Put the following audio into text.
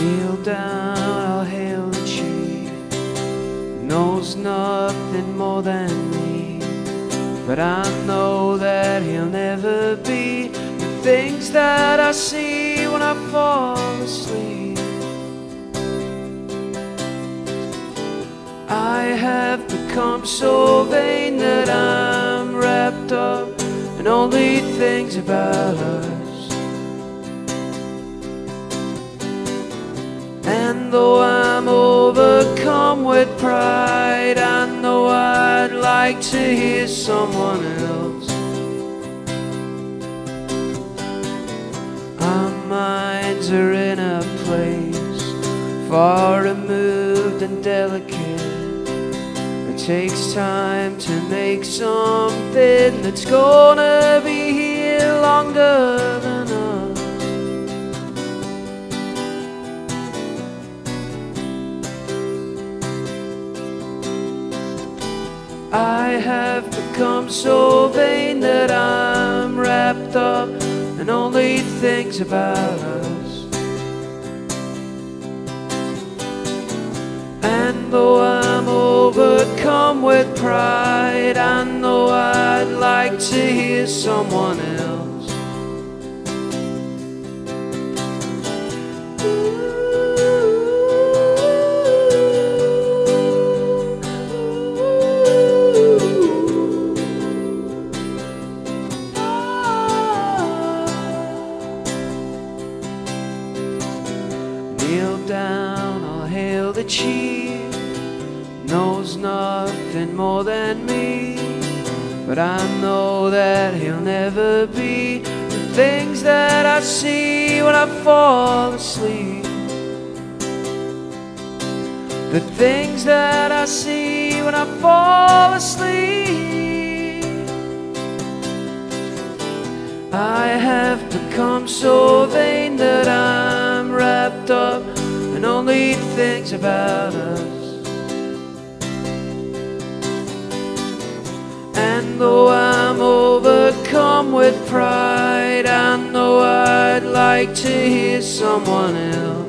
Kneel down, I'll hail the chief. Knows nothing more than me, but I know that he'll never be the things that I see when I fall asleep. I have become so vain that I'm wrapped up in only things about us. And though I'm overcome with pride, I know I'd like to hear someone else. Our minds are in a place far removed and delicate. It takes time to make something that's gonna be here longer than us. I have become so vain that I'm wrapped up in only things about us. And though I'm overcome with pride, I know I'd like to hear someone else. Kneel down, I'll hail the chief. Knows nothing more than me, but I know that he'll never be the things that I see when I fall asleep. The things that I see when I fall asleep. I have become so vain that I'm wrapped up in only things about us. And though I'm overcome with pride, I know I'd like to hear someone else.